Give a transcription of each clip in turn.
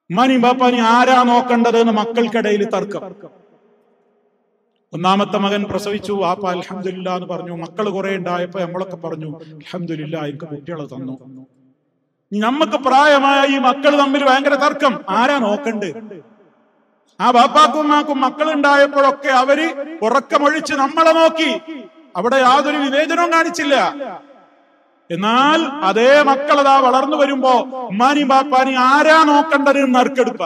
ഉമ്മാനെയും ബാപ്പാനെയും ആരാ നോക്കേണ്ടത് എന്ന് മക്കൾക്കിടയിൽ തർക്കം. ഒന്നാമത്തെ മകൻ പ്രസവിച്ചു, വാപ്പ അൽഹംദുലില്ലാ എന്ന് പറഞ്ഞു. മക്കൾ കുറെ ഉണ്ടായപ്പോ നമ്മളൊക്കെ പറഞ്ഞു അൽഹംദുലില്ലാ എനിക്ക് കുട്ടികളെ തന്നു. നമ്മക്ക് പ്രായമായ ഈ മക്കൾ തമ്മിൽ ഭയങ്കര തർക്കം, ആരാ നോക്കണ്ട്? ആ ബാപ്പാക്കും ഉമ്മാക്കും മക്കൾ ഉണ്ടായപ്പോഴൊക്കെ അവര് ഉറക്കമൊഴിച്ച് നമ്മളെ നോക്കി, അവിടെ യാതൊരു വിവേചനവും കാണിച്ചില്ല. എന്നാൽ അതേ മക്കളതാ വളർന്നു വരുമ്പോ ഉമ്മാനെയും ബാപ്പാനെയും ആരാ നോക്കേണ്ടത് നറുക്കെടുപ്പ.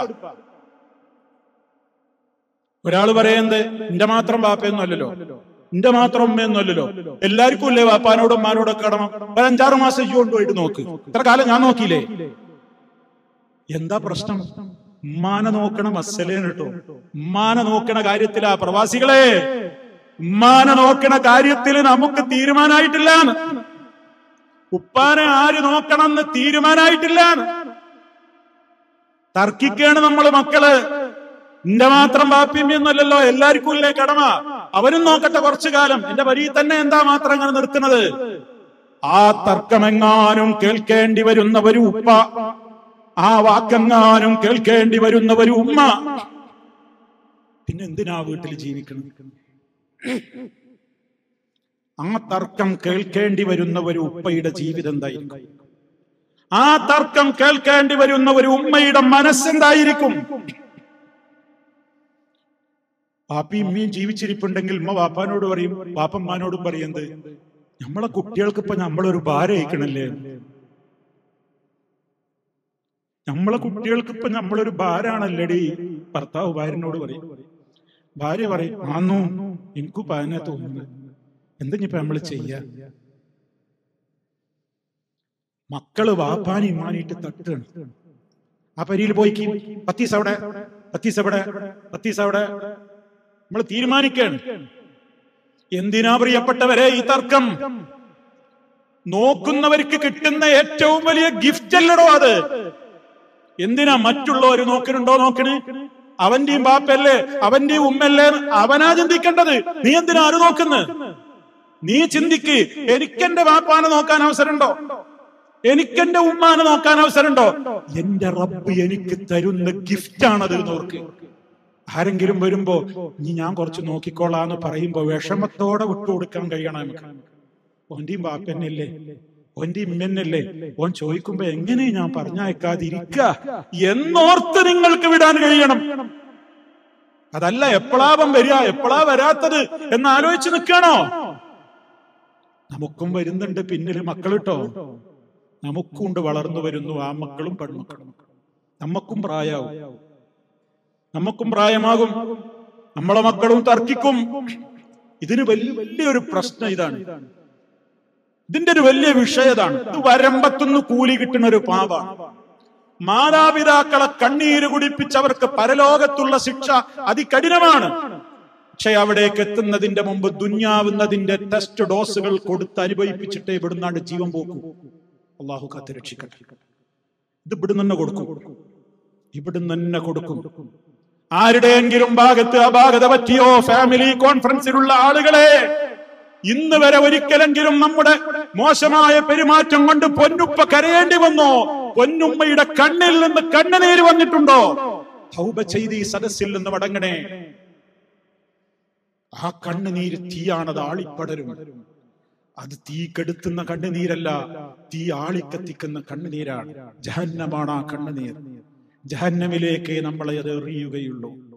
ഒരാള് പറയുന്നത് എന്റെ മാത്രം ബാപ്പയൊന്നും അല്ലല്ലോ, എന്റെ മാത്രം ഉമ്മയൊന്നും അല്ലല്ലോ, എല്ലാവർക്കും ഇല്ലേ ബാപ്പാനോടും ഉമ്മാനോടൊക്കെ കടമ. ഒരു 5-6 മാസം കൊണ്ടുപോയിട്ട് നോക്ക്, ഇത്ര കാലം ഞാൻ നോക്കിയില്ലേ? എന്താ പ്രശ്നം? ഉമ്മാനെ നോക്കണ മസലേന്ന് കേട്ടോ. ഉമ്മാനെ നോക്കണ കാര്യത്തിലാ പ്രവാസികളെ, ഉമ്മാനെ നോക്കണ കാര്യത്തിൽ നമുക്ക് തീരുമാനമായിട്ടില്ല. ഉപ്പാനെ ആര് നോക്കണമെന്ന് തീരുമാനമായിട്ടില്ല. തർക്കിക്കാണ് നമ്മള് മക്കള്. എന്റെ മാത്രം ബാപ്പിയമ്മയൊന്നുമല്ലല്ലോ, എല്ലാവർക്കും ഇല്ലേ കടമ, അവനും നോക്കട്ടെ കുറച്ചു കാലം, എന്റെ വരിയിൽ തന്നെ എന്താ മാത്രം അങ്ങനെ നിർത്തുന്നത്? ആ തർക്കമെങ്ങാനും കേൾക്കേണ്ടി വരുന്നവരും ഉപ്പ, ആ വാക്കെങ്ങാനും കേൾക്കേണ്ടി വരുന്നവരും ഉമ്മ, പിന്നെ എന്തിനാ വീട്ടിൽ ജീവിക്കണം? ആ തർക്കം കേൾക്കേണ്ടി വരുന്നവരും ഉപ്പയുടെ ജീവിതം എന്തായിരിക്കും? ആ തർക്കം കേൾക്കേണ്ടി വരുന്നവർ ഉമ്മയുടെ മനസ്സെന്തായിരിക്കും? പാപ്പിയും ഉമ്മയും ജീവിച്ചിരിപ്പുണ്ടെങ്കിൽ ഉമ്മ വാപ്പാനോട് പറയും, വാപ്പമ്മാനോടും പറയുന്നത് നമ്മളെ കുട്ടികൾക്ക് ഇപ്പൊ നമ്മളൊരു ഭാരം അയക്കണല്ലേ, നമ്മളെ കുട്ടികൾക്ക് ഇപ്പൊ നമ്മളൊരു ഭാരാണല്ലേടി. ഭർത്താവ് ഭാര്യനോട് പറയും, ഭാര്യ പറയും ആന്നു എനിക്കും പാന തോന്നുന്നത്, എന്തിനിപ്പ നമ്മള് ചെയ്യാ? മക്കള് വാപ്പാനി ഇമ്മാനിട്ട് തട്ടാണ്. ആ പരിയിൽ പോയിക്ക് പത്തീസ് അവിടെ, പത്തീസ് അവിടെ, പത്തീസ് അവിടെ, നമ്മൾ തീരുമാനിക്കാണ്. എന്തിനാ പ്രിയപ്പെട്ടവരെ ഈ തർക്കം? നോക്കുന്നവർക്ക് കിട്ടുന്ന ഏറ്റവും വലിയ ഗിഫ്റ്റ് അല്ലടോ അത്. എന്തിനാ മറ്റുള്ളവര് നോക്കണുണ്ടോ നോക്കണ്? അവന്റെയും ബാപ്പല്ലേ, അവന്റെയും ഉമ്മല്ലേ, അവനാ ചിന്തിക്കേണ്ടത്. നീ എന്തിനാ ആര് നോക്കുന്നത്? നീ ചിന്തിക്ക്, എനിക്കെന്റെ ബാപ്പാനെ നോക്കാൻ അവസരമുണ്ടോ? എനിക്കെന്റെ ഉമ്മാനെ നോക്കാൻ അവസരമുണ്ടോ? എന്റെ റബ്ബ് എനിക്ക് തരുന്ന ഗിഫ്റ്റാണത് നോർക്ക്. ആരെങ്കിലും വരുമ്പോ നീ ഞാൻ കുറച്ച് നോക്കിക്കോളാന്ന് പറയുമ്പോ വിഷമത്തോടെ വിട്ടുകൊടുക്കാൻ കഴിയണം നമുക്ക്. ഓന്റെയും ബാപ്പന്നല്ലേ, ഓന്റെ ഇമ്മന്നല്ലേ, ഓൻ ചോദിക്കുമ്പോ എങ്ങനെ ഞാൻ പറഞ്ഞയക്കാതിരിക്ക എന്നോർത്ത് നിങ്ങൾക്ക് വിടാൻ കഴിയണം. അതല്ല എപ്പോഴാവൻ വരിക, എപ്പോഴാ വരാത്തത് എന്ന് ആലോചിച്ച് നിൽക്കണോ? നമുക്കും വരുന്നുണ്ട് പിന്നില് മക്കളിട്ടോ, നമുക്കുണ്ട് വളർന്നു വരുന്നു ആ മക്കളും പെൺമക്കളും. നമുക്കും പ്രായമാവും, നമുക്കും പ്രായമാകും, നമ്മളെ മക്കളും തർക്കിക്കും. ഇതിന് വലിയൊരു പ്രശ്നം ഇതാണ്, ഇതിന്റെ ഒരു വലിയ വിഷയതാണ്. ഇത് വരമ്പത്തുനിന്ന് കൂലി കിട്ടുന്ന ഒരു പാപാണ്. മാതാപിതാക്കളെ കണ്ണീര് കുടിപ്പിച്ചവർക്ക് പരലോകത്തുള്ള ശിക്ഷ അതികഠിനമാണ്. പക്ഷെ അവിടേക്ക് എത്തുന്നതിന്റെ മുമ്പ് ദുന്യാവുന്നതിന്റെ ടെസ്റ്റ് ഡോസുകൾ കൊടുത്ത് അനുഭവിപ്പിച്ചിട്ടേ ഇവിടുന്നാണ്ട് ജീവൻ പോക്കും. അള്ളാഹു കാത്തുരക്ഷിക്കട്ടെ. ഇത് ഇവിടുന്ന് തന്നെ കൊടുക്കും, ഇവിടുന്ന് തന്നെ കൊടുക്കും. ആരുടെയെങ്കിലും ഭാഗത്ത് അപാകത പറ്റിയോ? ഫാമിലി കോൺഫറൻസിലുള്ള ആളുകളെ, ഇന്ന് വരെ ഒരിക്കലെങ്കിലും നമ്മുടെ മോശമായ പെരുമാറ്റം കൊണ്ട് പൊന്നുപ്പ കരയേണ്ടി വന്നോ? പൊന്നുമ്മയുടെ കണ്ണിൽ നിന്ന് കണ്ണുനീര് വന്നിട്ടുണ്ടോ? തൗബ ചെയ്ത് ഈ സദസ്സിൽ നിന്ന് മടങ്ങണേ. ആ കണ്ണുനീര് തീയാണത്, ആളിപ്പടരും. അത് തീ കെടുത്തുന്ന കണ്ണുനീരല്ല, തീ ആളിക്കത്തിക്കുന്ന കണ്ണുനീരാണ്. ജഹന്നമാണ് ആ കണ്ണുനീർ. ജഹന്നമിലേക്ക് നമ്മളെ അത് എറിയുകയുള്ളൂ.